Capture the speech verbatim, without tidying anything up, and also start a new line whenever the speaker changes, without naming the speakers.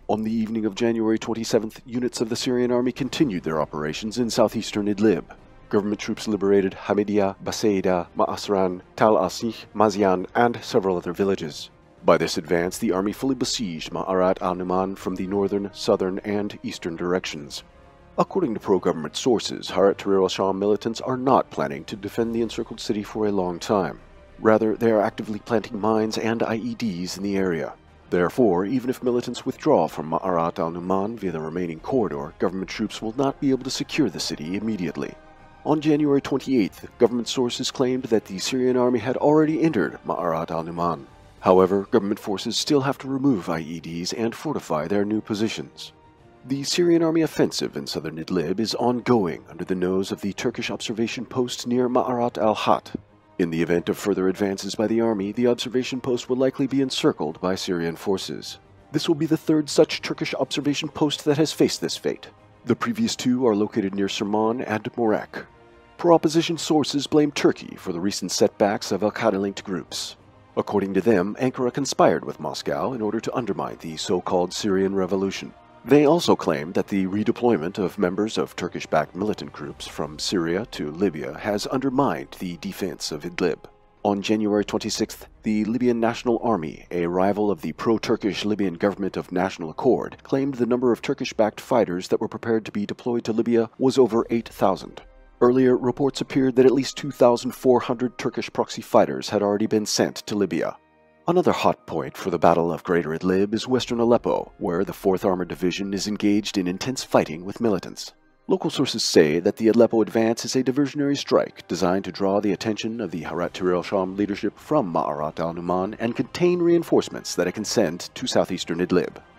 On the evening of January twenty-seventh, units of the Syrian army continued their operations in southeastern Idlib. Government troops liberated Hamidiya, Basaida, Ma'asran, Tal al-Sikh, Mazian, and several other villages. By this advance, the army fully besieged Ma'arat al-Numan from the northern, southern, and eastern directions. According to pro-government sources, Hayat Tahrir al-Sham militants are not planning to defend the encircled city for a long time. Rather, they are actively planting mines and I E Ds in the area. Therefore, even if militants withdraw from Ma'arat al-Numan via the remaining corridor, government troops will not be able to secure the city immediately. On January twenty-eighth, government sources claimed that the Syrian army had already entered Ma'arat al-Numan. However, government forces still have to remove I E Ds and fortify their new positions. The Syrian army offensive in southern Idlib is ongoing under the nose of the Turkish observation post near Ma'arat al-Hat. In the event of further advances by the army, the observation post will likely be encircled by Syrian forces. This will be the third such Turkish observation post that has faced this fate. The previous two are located near Serman and Morek. Pro-opposition sources blame Turkey for the recent setbacks of al-Qaeda-linked groups. According to them, Ankara conspired with Moscow in order to undermine the so-called Syrian revolution. They also claim that the redeployment of members of Turkish-backed militant groups from Syria to Libya has undermined the defense of Idlib. On January twenty-sixth, the Libyan National Army, a rival of the pro-Turkish Libyan government of National Accord, claimed the number of Turkish-backed fighters that were prepared to be deployed to Libya was over eight thousand. Earlier, reports appeared that at least two thousand four hundred Turkish proxy fighters had already been sent to Libya. Another hot point for the Battle of Greater Idlib is western Aleppo, where the fourth Armored Division is engaged in intense fighting with militants. Local sources say that the Aleppo advance is a diversionary strike designed to draw the attention of the Hayat Tahrir al-Sham leadership from Ma'arat al-Numan and contain reinforcements that it can send to southeastern Idlib.